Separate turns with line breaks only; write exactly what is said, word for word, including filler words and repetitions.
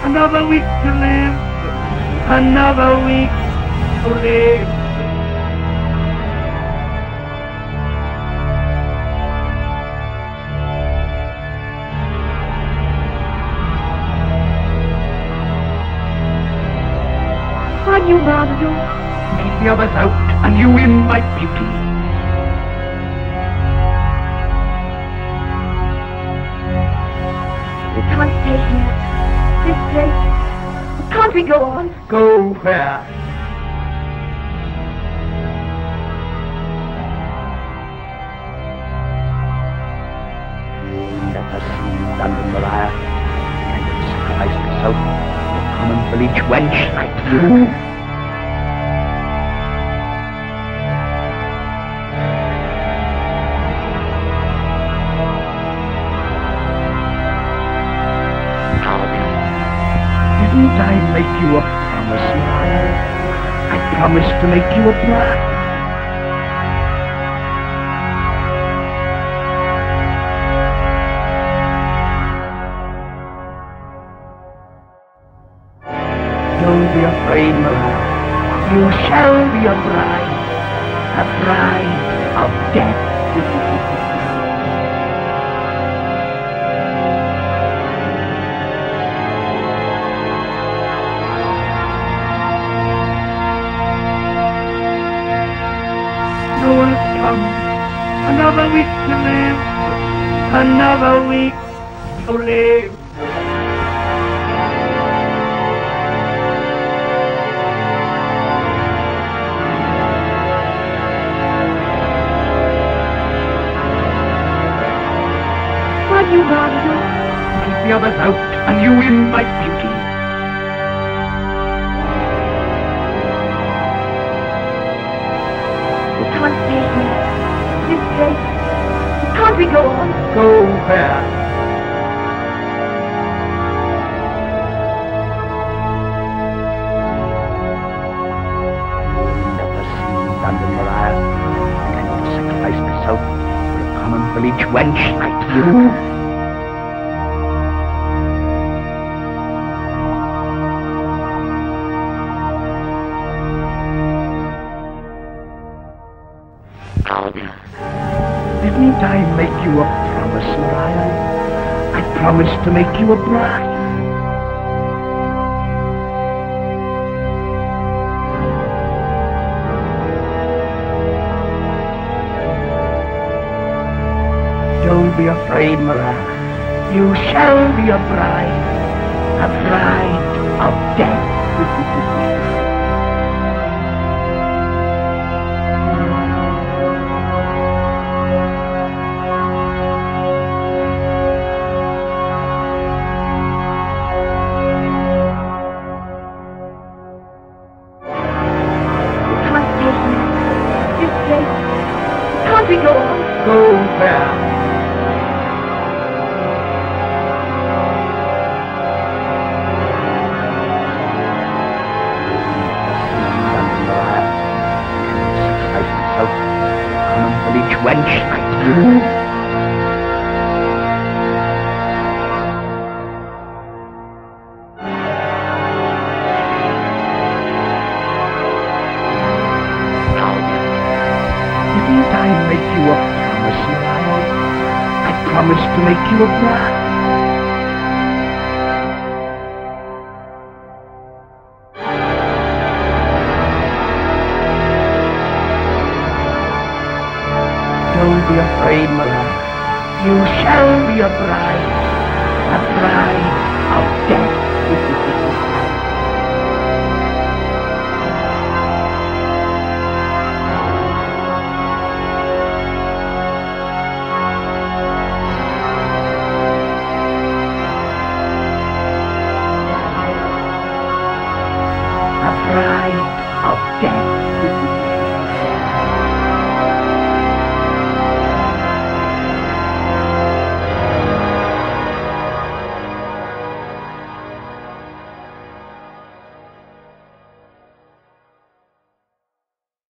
Another week to live, another week to live.
What do you rather do?
Keep the others out, and you in my beauty.
We can't stay here. This place. Can't we go on?
Go where? Let us see London Maria. I would sacrifice myself for a common village wench like you. Didn't I make you a promise, Maria? I promised to make you a bride. Don't be afraid, Maria. You shall be a bride. A bride of death. Noah's come. Another week to live. Another week to live.
What do you rather do?
Keep the others out, and you in my beauty.
We can't stay here. This place. Can't we go on?
Go where? Never seen London Maria. I would sacrifice myself for a common village wench like you. Didn't I make you a promise, Maria? I promised to make you a bride. Don't be afraid, Maria. You shall be a bride. A bride of death.
Can't we go on?
Go where? Sacrifice myself for a common village wench like you. Didn't I make you a promise, Maria? I promised to make you a bride. Don't be afraid, Maria. You shall be a bride. A bride of death.